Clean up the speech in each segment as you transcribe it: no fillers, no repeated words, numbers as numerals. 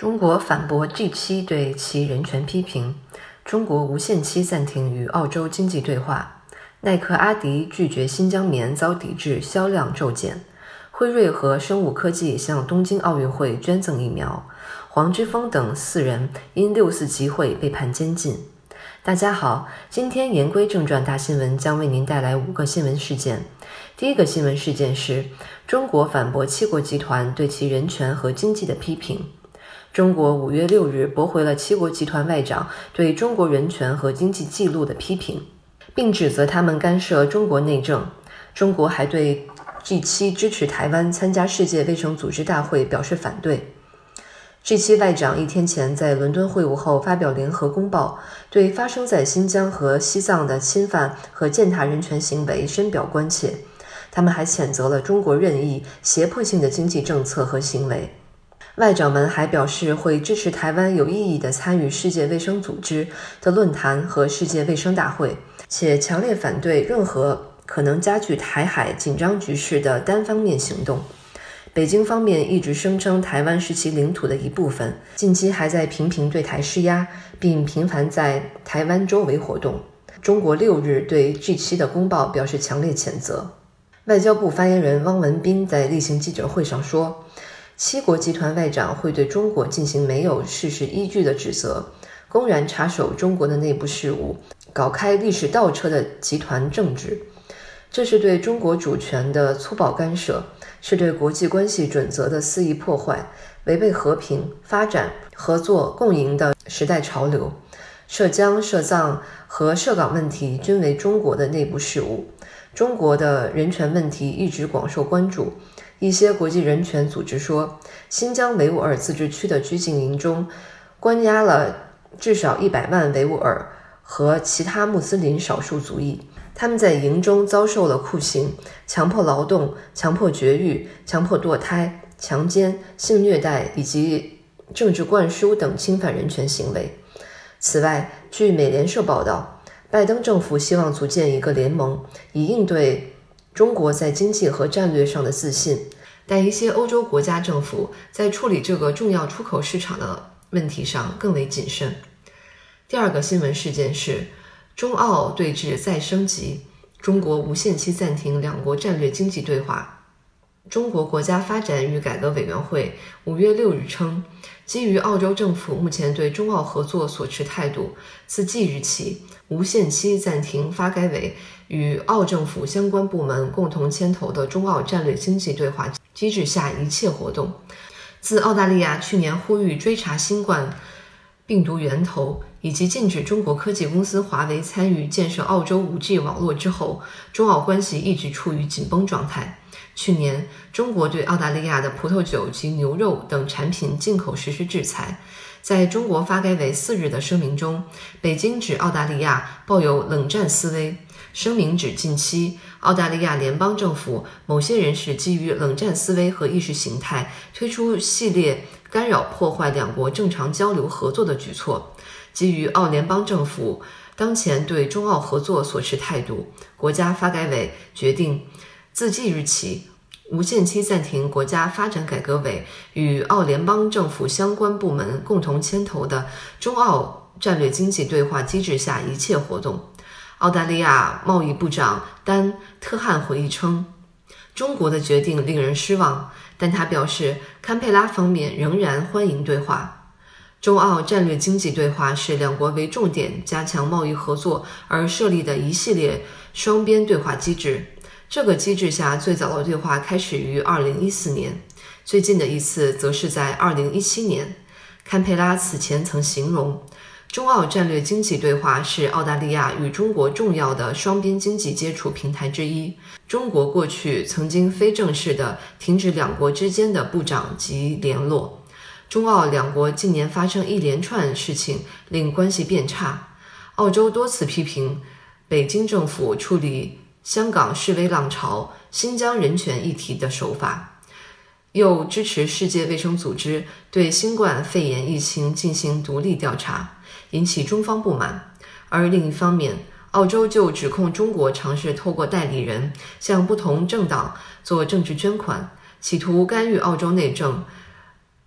中国反驳 G7 对其人权批评，中国无限期暂停与澳洲经济对话，耐克阿迪拒绝新疆棉遭抵制，销量骤减，辉瑞和生物科技向东京奥运会捐赠疫苗，黄之锋等4人因6·4集会被判监禁。大家好，今天言归正传大新闻将为您带来5个新闻事件。第一个新闻事件是中国反驳7国集团对其人权和经济的批评。中国5月6日驳回了7国集团外长对中国人权和经济记录的批评，并指责他们干涉中国内政。中国还对 G7 支持台湾参加世界卫生组织大会表示反对。G7 外长1天前在伦敦会晤后发表联合公报，对发生在新疆和西藏的侵犯和践踏人权行为深表关切。他们还谴责了中国任意、胁迫性的经济政策和行为。外长们还表示会支持台湾有意义地参与世界卫生组织的论坛和世界卫生大会，且强烈反对任何可能加剧台海紧张局势的单方面行动。北京方面一直声称台湾是其领土的一部分，近期还在频频对台施压，并频繁在台湾周围活动。中国6日对 G7 的公报表示强烈谴责。外交部发言人汪文斌在例行记者会上说，7国集团外长会对中国进行没有事实依据的指责，公然插手中国的内部事务，搞开历史倒车的集团政治。这是对中国主权的粗暴干涉，是对国际关系准则的肆意破坏，违背和平、发展、合作、共赢的时代潮流。涉疆、涉藏和涉港问题均为中国的内部事务。中国的人权问题一直广受关注。一些国际人权组织说，新疆维吾尔自治区的拘禁营中关押了至少100万维吾尔和其他穆斯林少数族裔，他们在营中遭受了酷刑、强迫劳动、强迫绝育、强迫堕胎、强奸、性虐待以及政治灌输等侵犯人权行为。此外，据美联社报道，拜登政府希望组建一个联盟，以应对中国在经济和战略上的自信，但一些欧洲国家政府在处理这个重要出口市场的问题上更为谨慎。第二个新闻事件是中澳对峙再升级，中国无限期暂停2国战略经济对话。中国国家发展与改革委员会5月6日称，基于澳洲政府目前对中澳合作所持态度，自即日起无限期暂停发改委与澳政府相关部门共同牵头的中澳战略经济对话机制下一切活动。自澳大利亚去年呼吁追查新冠病毒源头，以及禁止中国科技公司华为参与建设澳洲 5G 网络之后，中澳关系一直处于紧绷状态。去年，中国对澳大利亚的葡萄酒及牛肉等产品进口实施制裁。在中国发改委4日的声明中，北京指澳大利亚抱有冷战思维。声明指近期澳大利亚联邦政府某些人士基于冷战思维和意识形态推出系列干扰破坏2国正常交流合作的举措。基于澳联邦政府当前对中澳合作所持态度，国家发改委决定自即日起无限期暂停国家发展改革委与澳联邦政府相关部门共同牵头的中澳战略经济对话机制下一切活动。澳大利亚贸易部长丹·特汉回忆称，中国的决定令人失望，但他表示堪培拉方面仍然欢迎对话。中澳战略经济对话是2国为重点加强贸易合作而设立的一系列双边对话机制。这个机制下最早的对话开始于2014年，最近的一次则是在2017年。堪培拉此前曾形容，中澳战略经济对话是澳大利亚与中国重要的双边经济接触平台之一。中国过去曾经非正式地停止2国之间的部长级联络。中澳2国近年发生一连串事情，令关系变差。澳洲多次批评北京政府处理香港示威浪潮、新疆人权议题的手法，又支持世界卫生组织对新冠肺炎疫情进行独立调查，引起中方不满。而另一方面，澳洲就指控中国尝试透过代理人向不同政党做政治捐款，企图干预澳洲内政，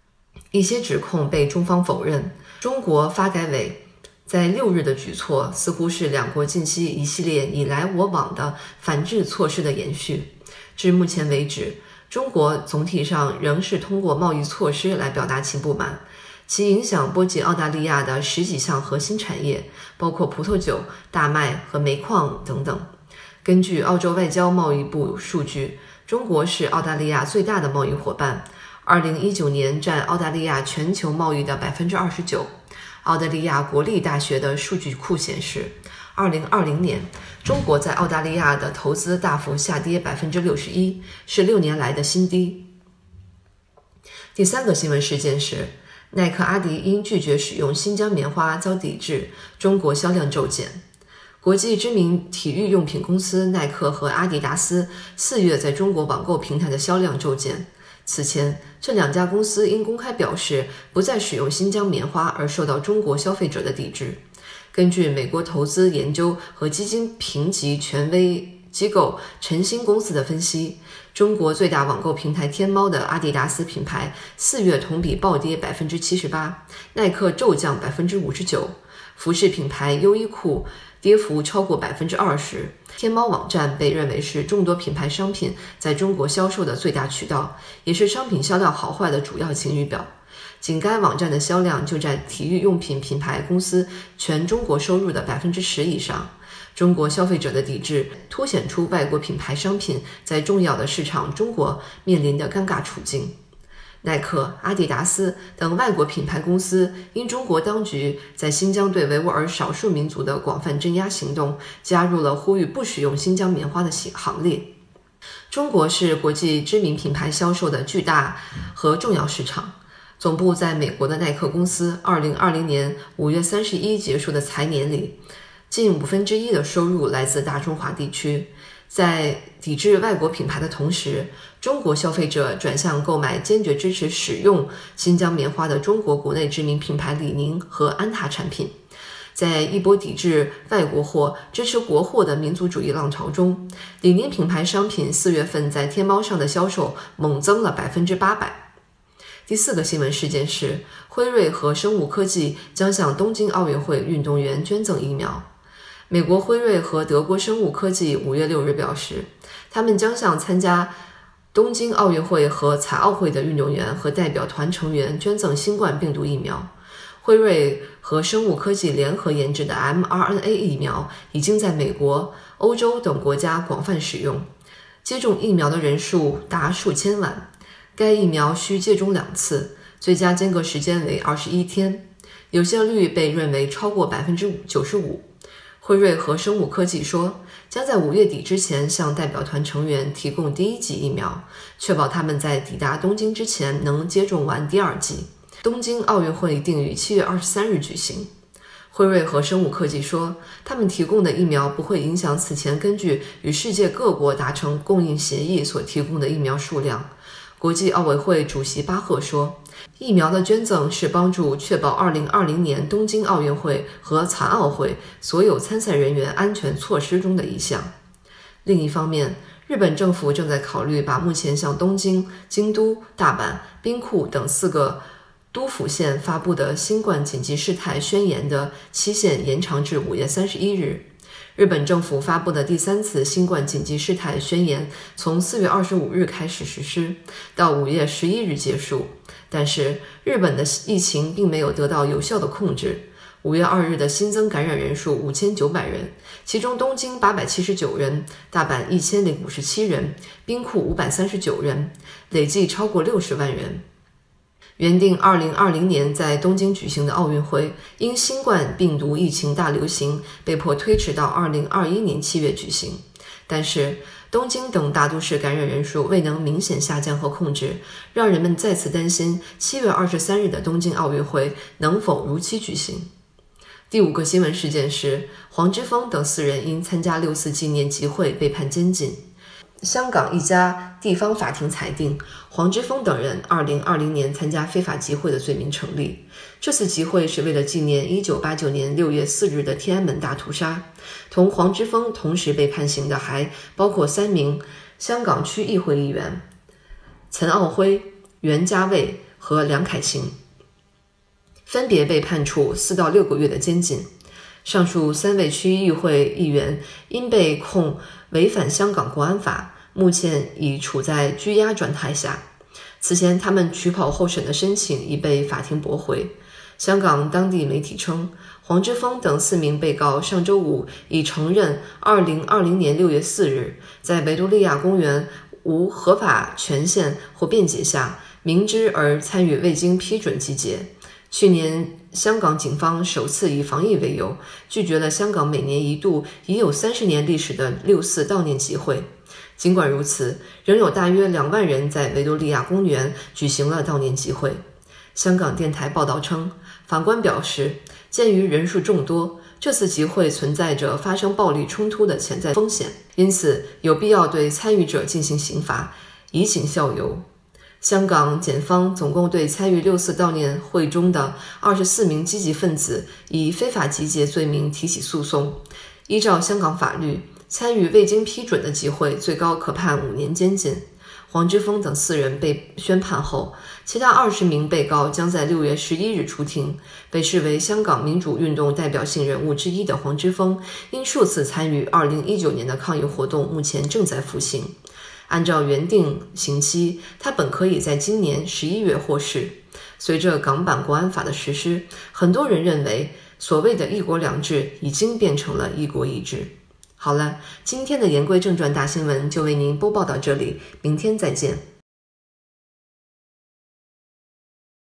一些指控被中方否认。中国发改委在6日的举措似乎是两国近期一系列你来我往的反制措施的延续。至目前为止，中国总体上仍是通过贸易措施来表达其不满，其影响波及澳大利亚的10几项核心产业，包括葡萄酒、大麦和煤矿等等。根据澳洲外交贸易部数据，中国是澳大利亚最大的贸易伙伴，2019年占澳大利亚全球贸易的 29%。澳大利亚国立大学的数据库显示，2020年中国在澳大利亚的投资大幅下跌 61%， 是6年来的新低。第3个新闻事件是，耐克阿迪因拒绝使用新疆棉花遭抵制，中国销量骤减。国际知名体育用品公司耐克和阿迪达斯4月在中国网购平台的销量骤减。此前，这两家公司因公开表示不再使用新疆棉花而受到中国消费者的抵制。根据美国投资研究和基金评级权威机构晨星公司的分析，中国最大网购平台天猫的阿迪达斯品牌4月同比暴跌 78%， 耐克骤降 59%， 服饰品牌优衣库跌幅超过 20%。 天猫网站被认为是众多品牌商品在中国销售的最大渠道，也是商品销量好坏的主要晴雨表。仅该网站的销量就占体育用品品牌公司全中国收入的 10% 以上。中国消费者的抵制凸显出外国品牌商品在重要的市场中国面临的尴尬处境。耐克、阿迪达斯等外国品牌公司因中国当局在新疆对维吾尔少数民族的广泛镇压行动，加入了呼吁不使用新疆棉花的行列。中国是国际知名品牌销售的巨大和重要市场。总部在美国的耐克公司2020年5月31结束的财年里，近1/5的收入来自大中华地区。在抵制外国品牌的同时，中国消费者转向购买坚决支持使用新疆棉花的中国国内知名品牌李宁和安踏产品。在一波抵制外国货、支持国货的民族主义浪潮中，李宁品牌商品4月份在天猫上的销售猛增了 800%。第4个新闻事件是，辉瑞和生物科技将向东京奥运会运动员捐赠疫苗。美国辉瑞和德国生物科技5月6日表示，他们将向参加东京奥运会和残奥会的运动员和代表团成员捐赠新冠病毒疫苗。辉瑞和生物科技联合研制的 mRNA 疫苗已经在美国、欧洲等国家广泛使用，接种疫苗的人数达数千万。该疫苗需接种2次，最佳间隔时间为21天，有效率被认为超过 95%。辉瑞和生物科技说，将在5月底之前向代表团成员提供第1剂疫苗，确保他们在抵达东京之前能接种完第2剂。东京奥运会定于7月23日举行。辉瑞和生物科技说，他们提供的疫苗不会影响此前根据与世界各国达成供应协议所提供的疫苗数量。国际奥委会主席巴赫说，疫苗的捐赠是帮助确保2020年东京奥运会和残奥会所有参赛人员安全措施中的一项。另一方面，日本政府正在考虑把目前向东京、京都、大阪、兵库等4个都府县发布的新冠紧急事态宣言的期限延长至5月31日。日本政府发布的第3次新冠紧急事态宣言从4月25日开始实施，到5月11日结束。但是，日本的疫情并没有得到有效的控制。5月2日的新增感染人数5900人，其中东京879人，大阪1057人，兵库539人，累计超过60万人。原定2020年在东京举行的奥运会，因新冠病毒疫情大流行，被迫推迟到2021年7月举行。但是，东京等大都市感染人数未能明显下降和控制，让人们再次担心7月23日的东京奥运会能否如期举行。第5个新闻事件是，黄之锋等4人因参加6四纪念集会被判监禁。香港一家地方法庭裁定，黄之锋等人2020年参加非法集会的罪名成立。这次集会是为了纪念1989年6月4日的天安门大屠杀。同黄之锋同时被判刑的还包括3名香港区议会议员陈奥辉、袁家卫和梁凯晴。 分别被判处4到6个月的监禁。上述3位区议会议员因被控违反香港国安法，目前已处在拘押状态下。此前他们取保候审的申请已被法庭驳回。香港当地媒体称，黄之锋等4名被告上周五已承认2020年6月4日在维多利亚公园无合法权限或辩解下，明知而参与未经批准集结。去年，香港警方首次以防疫为由，拒绝了香港每年一度已有30年历史的6·4悼念集会。尽管如此，仍有大约2万人在维多利亚公园举行了悼念集会。香港电台报道称，法官表示，鉴于人数众多，这次集会存在着发生暴力冲突的潜在风险，因此有必要对参与者进行刑罚，以儆效尤。香港检方总共对参与6·4悼念会中的24名积极分子以非法集结罪名提起诉讼。依照香港法律，参与未经批准的集会最高可判5年监禁。黄之锋等4人被宣判后，其他20名被告将在6月11日出庭。被视为香港民主运动代表性人物之一的黄之锋，因数次参与2019年的抗议活动，目前正在服刑。按照原定刑期，他本可以在今年11月获释。随着港版国安法的实施，很多人认为所谓的一国两制已经变成了一国一制。好了，今天的言归正传大新闻就为您播报到这里，明天再见。